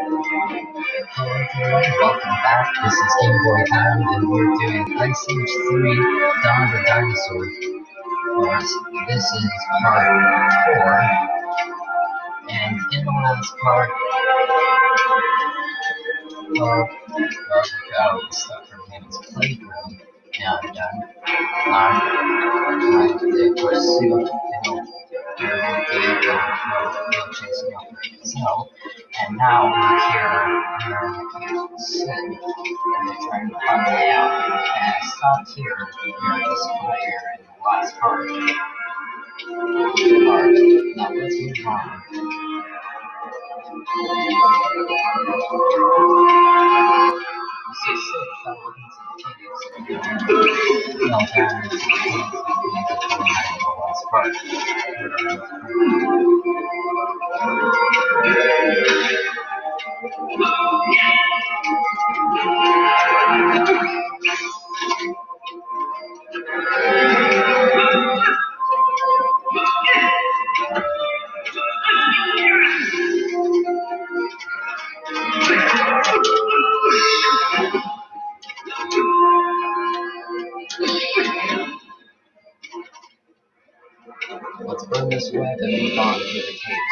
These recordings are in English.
Hello everyone, welcome back. This is Game Boy Adam, and we're doing Ice Age 3 Dawn of the Dinosaurs. This is part 4, and in the last part we got all the stuff from Hammond's playground, and they pursued chasing after Snow, and now we're here in Sid, and they're trying to find a way out, and I stopped here near this fire in the last part. Now let's move on. You see Sid fell into the caves. Fell down into the caves that lead to the last part. Let's burn this web and move on to the caves.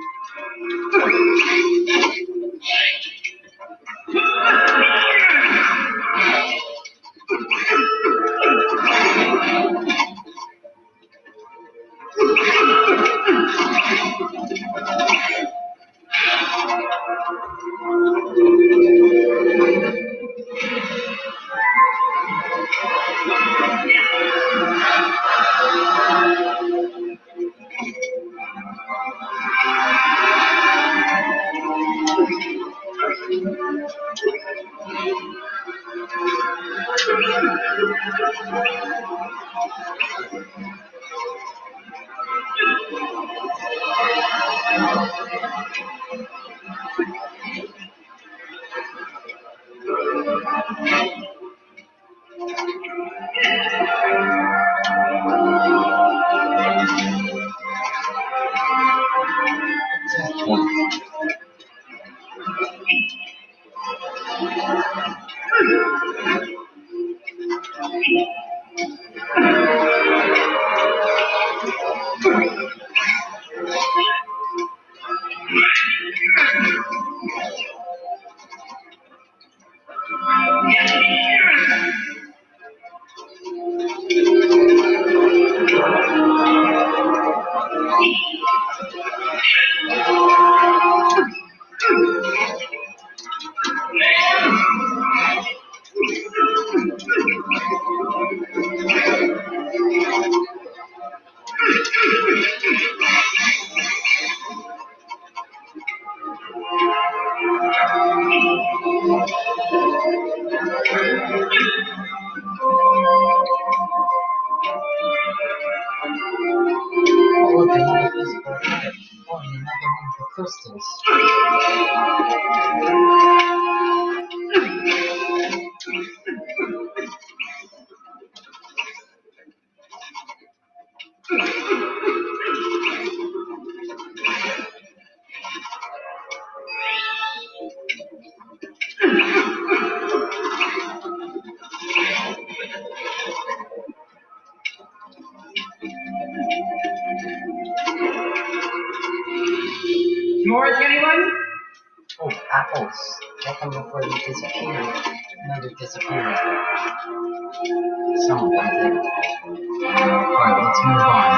Oh, look, another physical effect. Oh, and another one for crystals. More, anyone? Oh, apples. Get them before they disappear. No, they're disappearing. Some of them did. Alright, let's move on.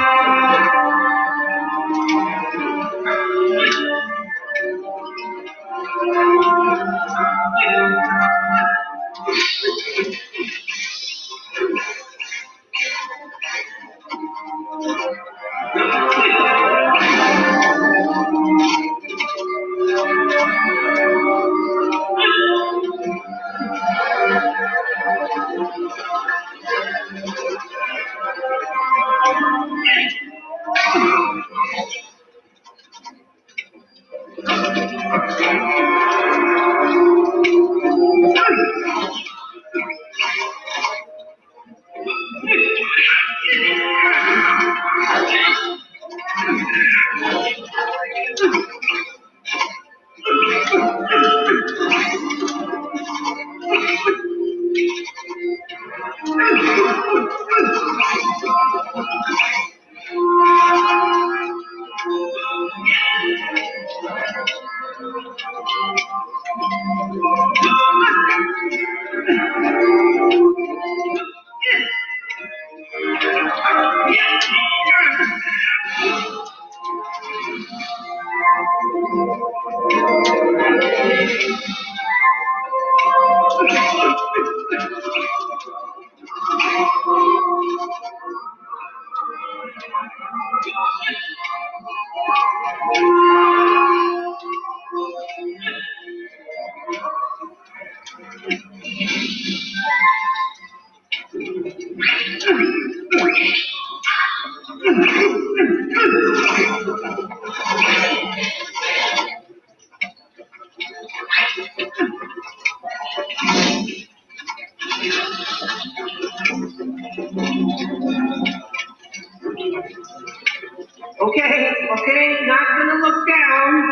Okay, not gonna look down.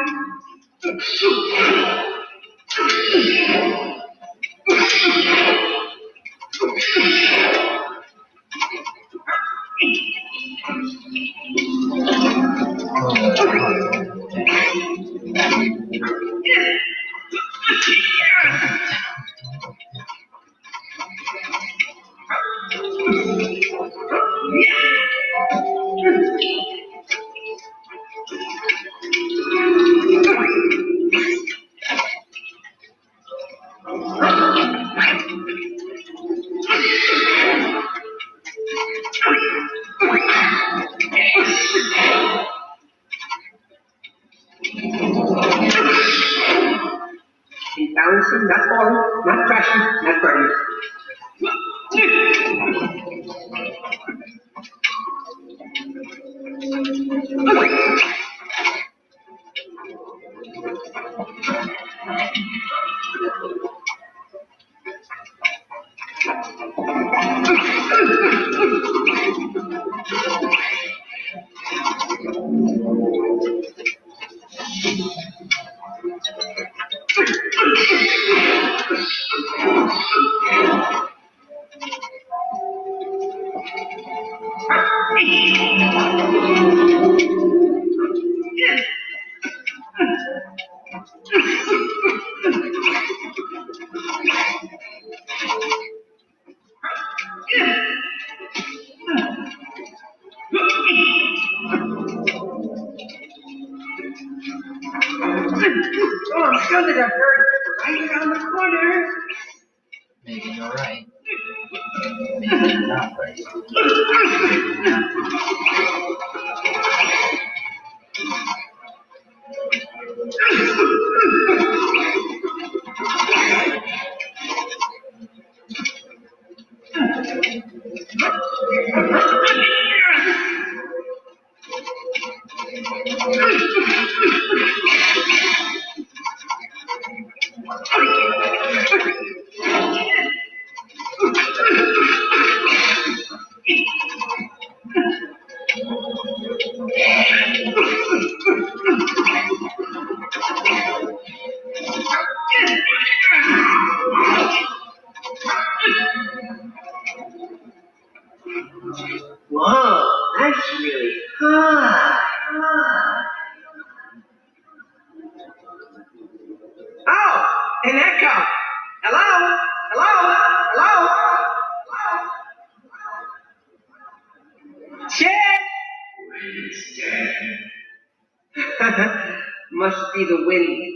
Keep bouncing, not falling, not crashing, not burning. Oh, I'm sure that I've heard right around the corner. Maybe you're right. Maybe you're not right. Maybe you're not. Whoa, that's really high. Oh, an echo. Hello? Hello? Hello? Hello? Chet! Must be the wind.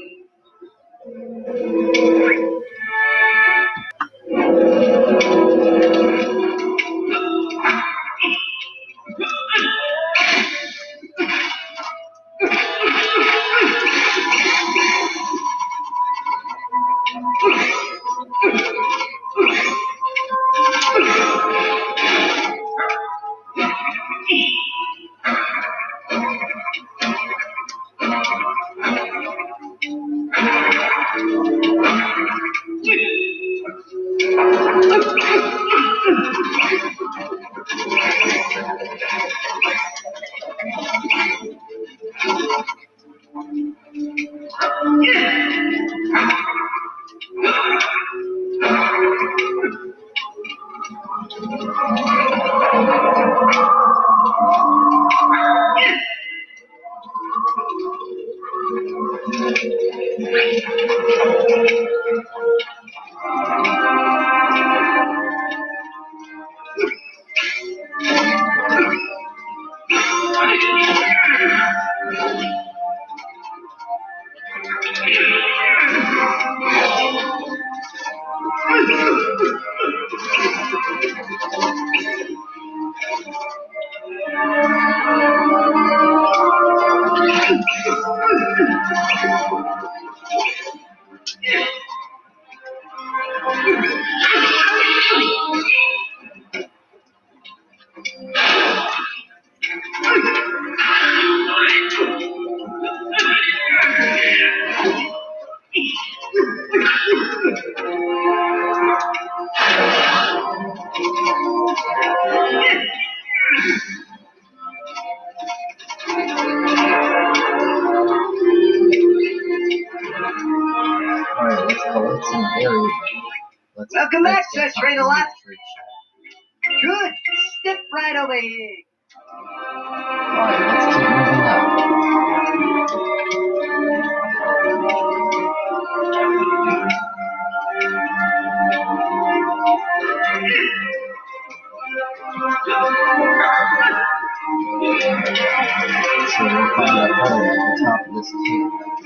Alright, let's collect some berries. Welcome back, Search Train a lot. Good. Step right over here. Alright, let's keep moving up. So we'll find a hole at the top of this cave.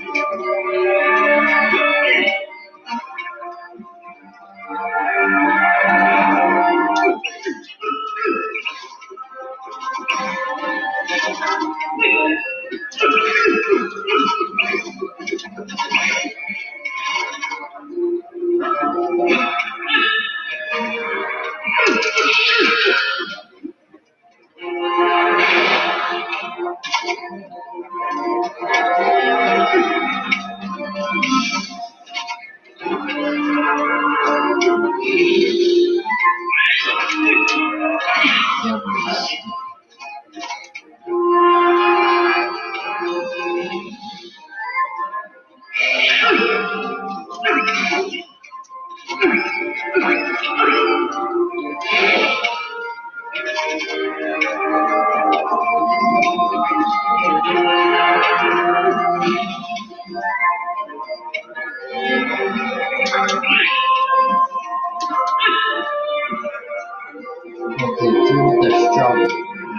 Okay, do the strawberry.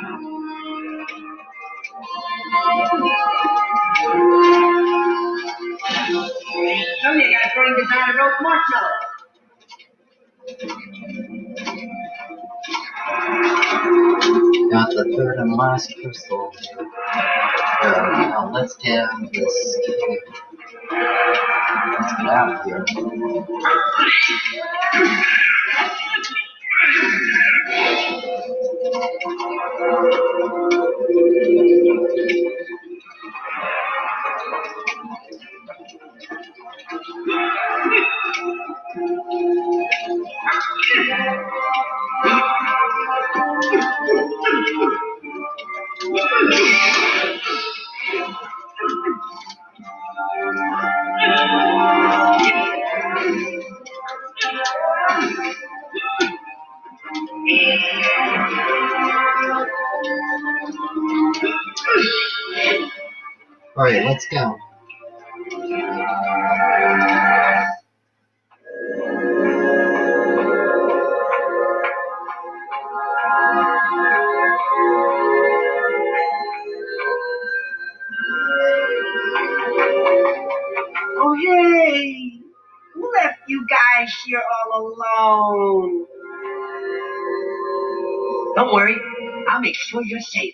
Some of you guys going to down a rope marshmallow. Got the third and last crystal here. Now let's get out of this cave. Let's get out of here. Alright, let's go. Oh, hey! Who left you guys here all alone? Don't worry. I'll make sure you're safe.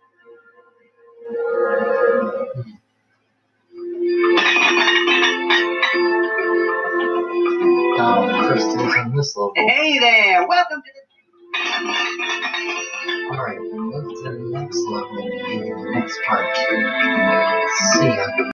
Crystals in this level. Hey there! Welcome to the... Alright, we'll move to the next level in the next part. See ya.